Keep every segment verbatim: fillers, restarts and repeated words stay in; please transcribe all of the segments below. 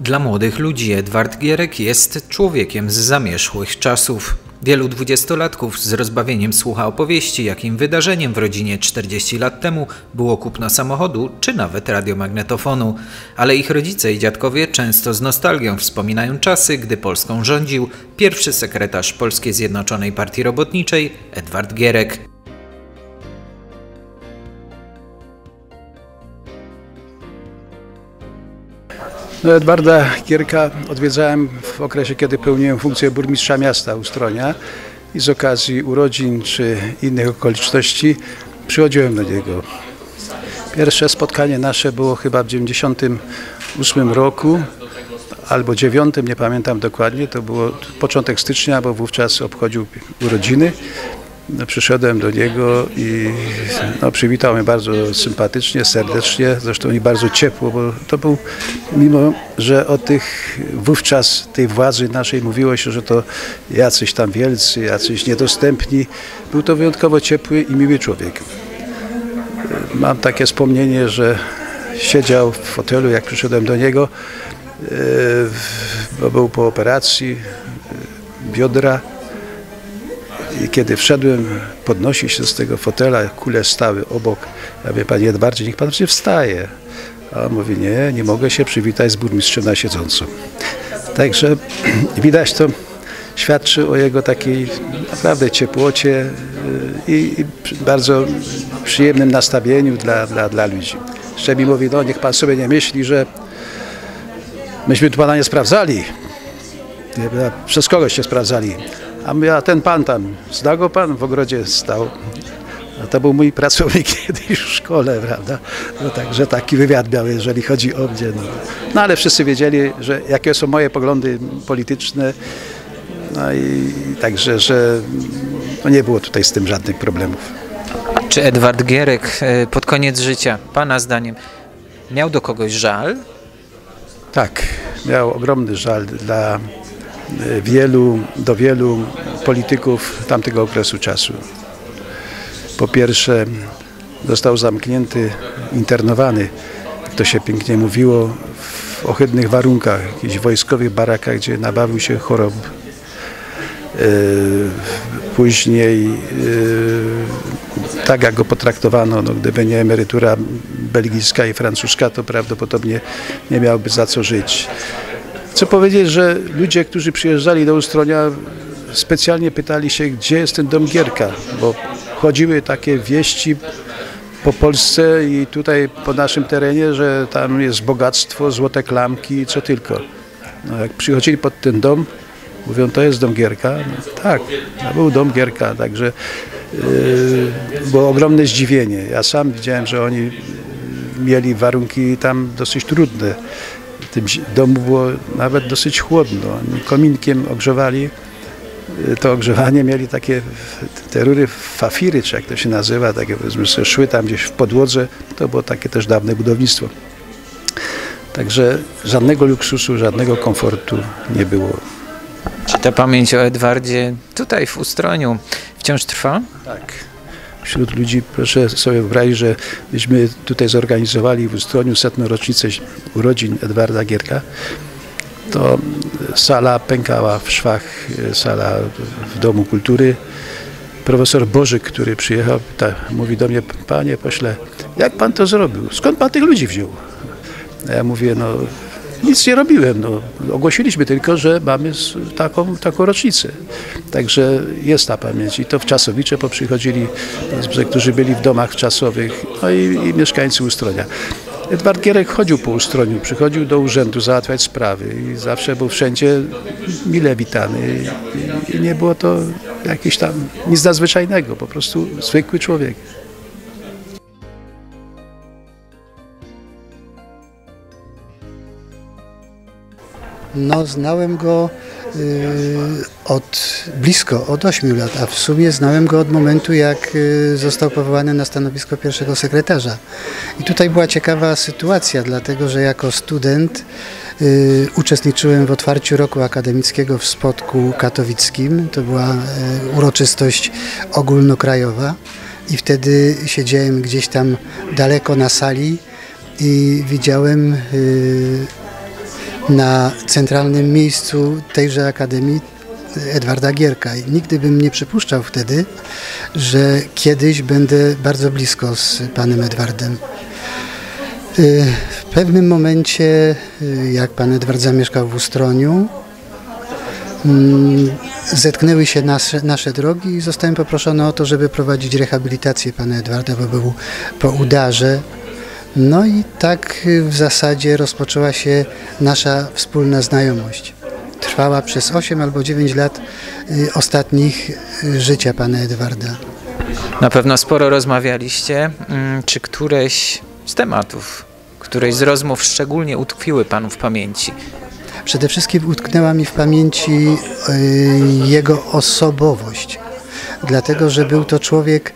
Dla młodych ludzi Edward Gierek jest człowiekiem z zamierzchłych czasów. Wielu dwudziestolatków z rozbawieniem słucha opowieści, jakim wydarzeniem w rodzinie czterdzieści lat temu było kupno samochodu czy nawet radiomagnetofonu. Ale ich rodzice i dziadkowie często z nostalgią wspominają czasy, gdy Polską rządził pierwszy sekretarz Polskiej Zjednoczonej Partii Robotniczej Edward Gierek. No, Edwarda Gierka odwiedzałem w okresie, kiedy pełniłem funkcję burmistrza miasta Ustronia i z okazji urodzin czy innych okoliczności przychodziłem do niego. Pierwsze spotkanie nasze było chyba w dziewięćdziesiątym ósmym roku albo dziewiątym, nie pamiętam dokładnie, to było początek stycznia, bo wówczas obchodził urodziny. No, przyszedłem do niego i no, przywitał mnie bardzo sympatycznie, serdecznie, zresztą i bardzo ciepło, bo to był, mimo że o tych wówczas tej władzy naszej mówiło się, że to jacyś tam wielcy, jacyś niedostępni, był to wyjątkowo ciepły i miły człowiek. Mam takie wspomnienie, że siedział w fotelu, jak przyszedłem do niego, bo był po operacji biodra. I kiedy wszedłem, podnosi się z tego fotela, kule stały obok. Ja mówię, panie Edwardzie, niech pan wstaje. A on mówi, nie, nie mogę się przywitać z burmistrzem na siedząco. Także widać, to świadczy o jego takiej naprawdę ciepłocie i, i bardzo przyjemnym nastawieniu dla, dla, dla ludzi. Jeszcze mi mówi, no niech pan sobie nie myśli, że myśmy tu pana nie sprawdzali. Przez kogoś się sprawdzali. A mówię, a ten pan tam, zna go pan? W ogrodzie stał. A to był mój pracownik kiedyś w szkole, prawda? No także taki wywiad miał, jeżeli chodzi o mnie. No, no ale wszyscy wiedzieli, że jakie są moje poglądy polityczne. No i także, że no nie było tutaj z tym żadnych problemów. Czy Edward Gierek pod koniec życia, pana zdaniem, miał do kogoś żal? Tak, miał ogromny żal dla wielu, do wielu polityków tamtego okresu czasu. Po pierwsze, został zamknięty, internowany, jak to się pięknie mówiło, w ohydnych warunkach, w jakichś wojskowych barakach, gdzie nabawił się chorób. Później, tak jak go potraktowano, no, gdyby nie emerytura belgijska i francuska, to prawdopodobnie nie miałby za co żyć. Chcę powiedzieć, że ludzie, którzy przyjeżdżali do Ustronia, specjalnie pytali się, gdzie jest ten dom Gierka, bo chodziły takie wieści po Polsce i tutaj po naszym terenie, że tam jest bogactwo, złote klamki, co tylko. No, jak przychodzili pod ten dom, mówią, to jest dom Gierka. No, tak, to był dom Gierka, także yy, było ogromne zdziwienie. Ja sam widziałem, że oni mieli warunki tam dosyć trudne. W tym domu było nawet dosyć chłodno. Oni kominkiem ogrzewali. To ogrzewanie mieli takie, te rury fafiry, czy jak to się nazywa, takie powiedzmy, że szły tam gdzieś w podłodze. To było takie też dawne budownictwo. Także żadnego luksusu, żadnego komfortu nie było. Czy ta pamięć o Edwardzie tutaj w Ustroniu wciąż trwa? Tak. Wśród ludzi, proszę sobie wyobrazić, że myśmy tutaj zorganizowali w Ustroniu setną rocznicę urodzin Edwarda Gierka, to sala pękała w szwach, sala w Domu Kultury. Profesor Bożyk, który przyjechał, ta, mówi do mnie, panie pośle, jak pan to zrobił? Skąd pan tych ludzi wziął? A ja mówię, no nic nie robiłem, no, ogłosiliśmy tylko, że mamy taką, taką rocznicę. Także jest ta pamięć i to w Czasowicze poprzychodzili, którzy byli w domach czasowych, no i, i mieszkańcy Ustronia. Edward Gierek chodził po Ustroniu, przychodził do urzędu załatwiać sprawy i zawsze był wszędzie mile witany i, i nie było to jakieś tam nic nadzwyczajnego, po prostu zwykły człowiek. No, znałem go y, od blisko, od ośmiu lat, a w sumie znałem go od momentu, jak y, został powołany na stanowisko pierwszego sekretarza. I tutaj była ciekawa sytuacja, dlatego że jako student y, uczestniczyłem w otwarciu roku akademickiego w Spodku Katowickim. To była y, uroczystość ogólnokrajowa i wtedy siedziałem gdzieś tam daleko na sali i widziałem y, na centralnym miejscu tejże Akademii Edwarda Gierka. I nigdy bym nie przypuszczał wtedy, że kiedyś będę bardzo blisko z panem Edwardem. W pewnym momencie, jak pan Edward zamieszkał w Ustroniu, zetknęły się nasze, nasze drogi i zostałem poproszony o to, żeby prowadzić rehabilitację pana Edwarda, bo był po udarze. No i tak w zasadzie rozpoczęła się nasza wspólna znajomość. Trwała przez osiem albo dziewięć lat ostatnich życia pana Edwarda. Na pewno sporo rozmawialiście. Czy któreś z tematów, któreś z rozmów szczególnie utkwiły panu w pamięci? Przede wszystkim utknęła mi w pamięci jego osobowość, dlatego że był to człowiek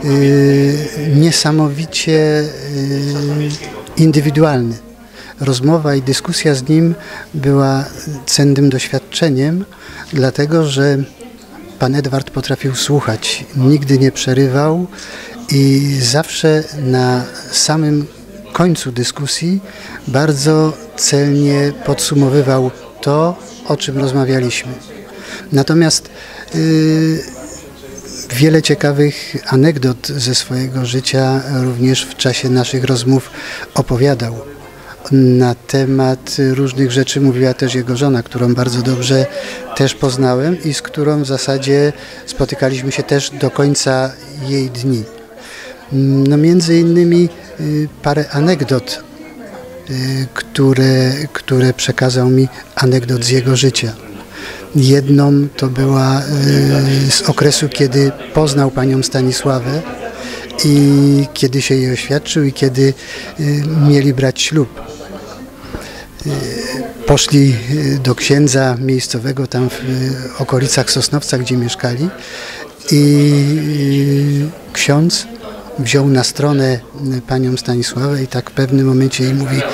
niesamowicie indywidualny. Rozmowa i dyskusja z nim była cennym doświadczeniem, dlatego że pan Edward potrafił słuchać, nigdy nie przerywał i zawsze na samym końcu dyskusji bardzo celnie podsumowywał to, o czym rozmawialiśmy. Natomiast yy, wiele ciekawych anegdot ze swojego życia również w czasie naszych rozmów opowiadał. Na temat różnych rzeczy mówiła też jego żona, którą bardzo dobrze też poznałem i z którą w zasadzie spotykaliśmy się też do końca jej dni. No między innymi parę anegdot, które, które przekazał mi, anegdot z jego życia. Jedną to była z okresu, kiedy poznał panią Stanisławę i kiedy się jej oświadczył i kiedy mieli brać ślub. Poszli do księdza miejscowego tam w okolicach Sosnowca, gdzie mieszkali, i ksiądz wziął na stronę panią Stanisławę i tak w pewnym momencie jej mówi: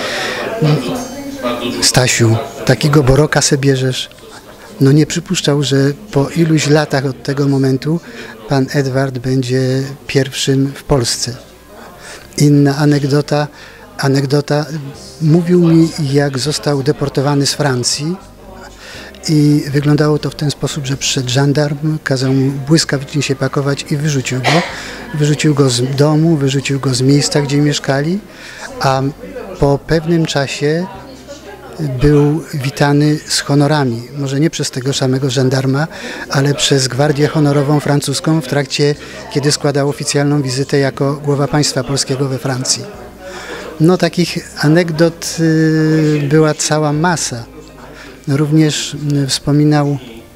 Stasiu, takiego boroka se bierzesz. No nie przypuszczał, że po iluś latach od tego momentu pan Edward będzie pierwszym w Polsce. Inna anegdota, anegdota mówił mi, jak został deportowany z Francji i wyglądało to w ten sposób, że przyszedł żandarm, kazał mu błyskawicznie się pakować i wyrzucił go. Wyrzucił go z domu, wyrzucił go z miejsca, gdzie mieszkali, a po pewnym czasie był witany z honorami, może nie przez tego samego żandarma, ale przez Gwardię Honorową francuską w trakcie, kiedy składał oficjalną wizytę jako głowa państwa polskiego we Francji. No takich anegdot y, była cała masa. Również y, wspominał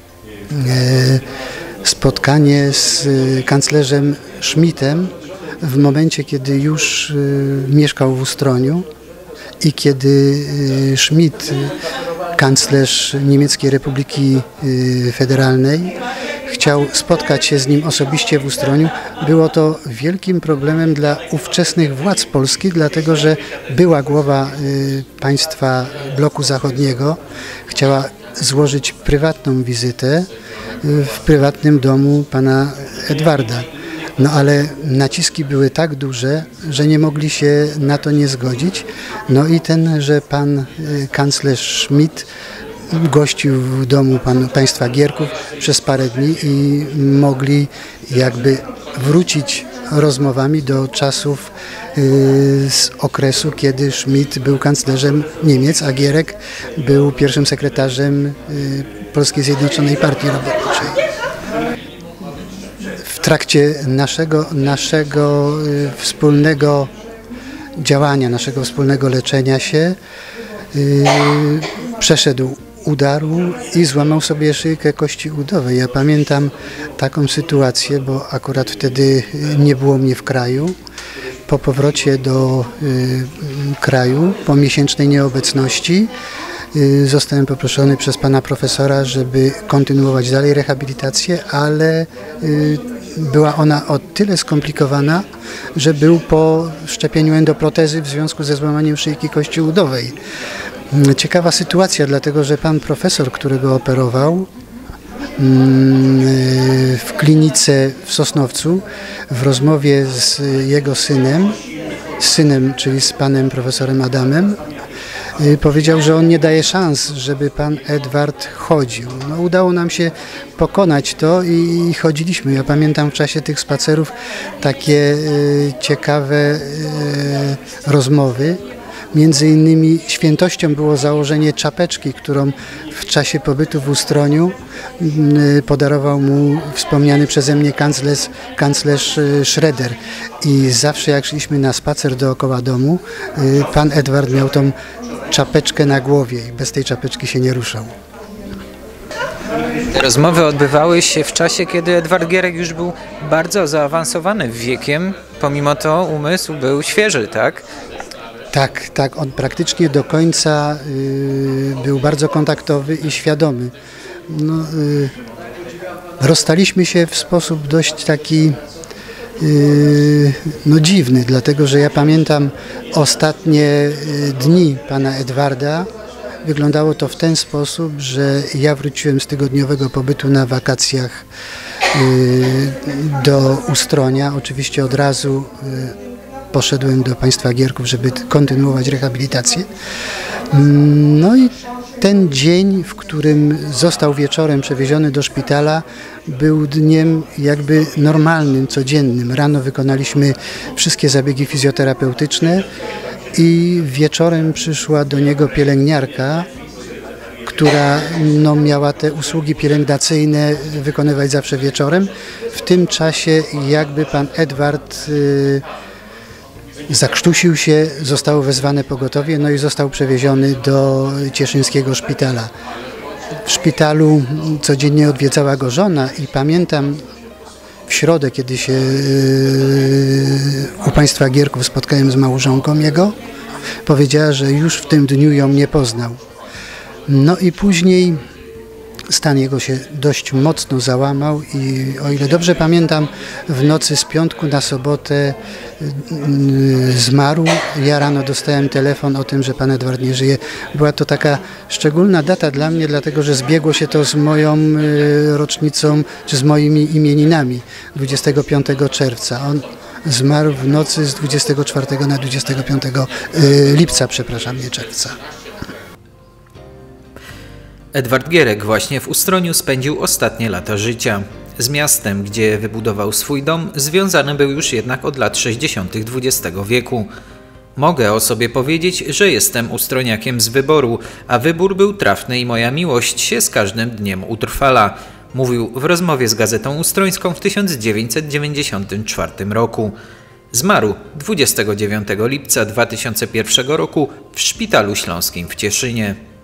y, spotkanie z y, kanclerzem Schmidtem w momencie, kiedy już y, mieszkał w Ustroniu i kiedy y, Schmidt, y, kanclerz Niemieckiej Republiki y, Federalnej, chciał spotkać się z nim osobiście w Ustroniu. Było to wielkim problemem dla ówczesnych władz Polski, dlatego że była głowa y, państwa bloku zachodniego, chciała złożyć prywatną wizytę y, w prywatnym domu pana Edwarda. No ale naciski były tak duże, że nie mogli się na to nie zgodzić. No i ten, że pan y, kanclerz Schmidt gościł w domu pan, państwa Gierków przez parę dni i mogli jakby wrócić rozmowami do czasów y, z okresu, kiedy Schmidt był kanclerzem Niemiec, a Gierek był pierwszym sekretarzem y, Polskiej Zjednoczonej Partii Robotniczej. W trakcie naszego, naszego y, wspólnego działania, naszego wspólnego leczenia się y, przeszedł udarł i złamał sobie szyjkę kości udowej. Ja pamiętam taką sytuację, bo akurat wtedy nie było mnie w kraju. Po powrocie do y, kraju, po miesięcznej nieobecności, y, zostałem poproszony przez pana profesora, żeby kontynuować dalej rehabilitację, ale y, była ona o tyle skomplikowana, że był po wszczepieniu endoprotezy w związku ze złamaniem szyjki kości udowej. Ciekawa sytuacja, dlatego że pan profesor, którego operował w klinice w Sosnowcu, w rozmowie z jego synem, z synem, czyli z panem profesorem Adamem, powiedział, że on nie daje szans, żeby pan Edward chodził. No, udało nam się pokonać to i chodziliśmy. Ja pamiętam w czasie tych spacerów takie ciekawe rozmowy. Między innymi świętością było założenie czapeczki, którą w czasie pobytu w Ustroniu podarował mu wspomniany przeze mnie kanclerz, kanclerz Schroeder. I zawsze jak szliśmy na spacer dookoła domu, pan Edward miał tą czapeczkę na głowie i bez tej czapeczki się nie ruszał. Te rozmowy odbywały się w czasie, kiedy Edward Gierek już był bardzo zaawansowany wiekiem, pomimo to umysł był świeży, tak? Tak, tak, on praktycznie do końca y, był bardzo kontaktowy i świadomy. No, y, rozstaliśmy się w sposób dość taki y, no, dziwny, dlatego że ja pamiętam ostatnie y, dni pana Edwarda. Wyglądało to w ten sposób, że ja wróciłem z tygodniowego pobytu na wakacjach y, do Ustronia, oczywiście od razu y, poszedłem do państwa Gierków, żeby kontynuować rehabilitację. No i ten dzień, w którym został wieczorem przewieziony do szpitala, był dniem jakby normalnym, codziennym. Rano wykonaliśmy wszystkie zabiegi fizjoterapeutyczne i wieczorem przyszła do niego pielęgniarka, która no, miała te usługi pielęgnacyjne wykonywać zawsze wieczorem. W tym czasie jakby pan Edward y, zakrztusił się, zostało wezwane pogotowie, no i został przewieziony do cieszyńskiego szpitala. W szpitalu codziennie odwiedzała go żona i pamiętam w środę, kiedy się u państwa Gierków spotkałem z małżonką jego, powiedziała, że już w tym dniu ją nie poznał. No i później stan jego się dość mocno załamał i o ile dobrze pamiętam, w nocy z piątku na sobotę zmarł. Ja rano dostałem telefon o tym, że pan Edward nie żyje. Była to taka szczególna data dla mnie, dlatego że zbiegło się to z moją rocznicą, czy z moimi imieninami dwudziestego piątego czerwca. On zmarł w nocy z dwudziestego czwartego na dwudziestego piątego lipca, przepraszam, nie czerwca. Edward Gierek właśnie w Ustroniu spędził ostatnie lata życia. Z miastem, gdzie wybudował swój dom, związany był już jednak od lat sześćdziesiątych dwudziestego wieku. Mogę o sobie powiedzieć, że jestem ustroniakiem z wyboru, a wybór był trafny i moja miłość się z każdym dniem utrwala, mówił w rozmowie z Gazetą Ustrońską w tysiąc dziewięćset dziewięćdziesiątym czwartym roku. Zmarł dwudziestego dziewiątego lipca dwa tysiące pierwszego roku w Szpitalu Śląskim w Cieszynie.